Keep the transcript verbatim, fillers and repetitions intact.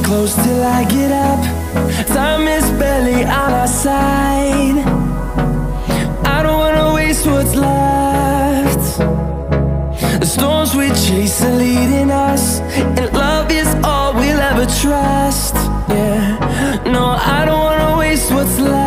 close till I get up. Time is barely on our side. I don't wanna waste what's left. The storms we chase are leading us, and love is all we'll ever trust. Yeah, no, I don't wanna waste what's left.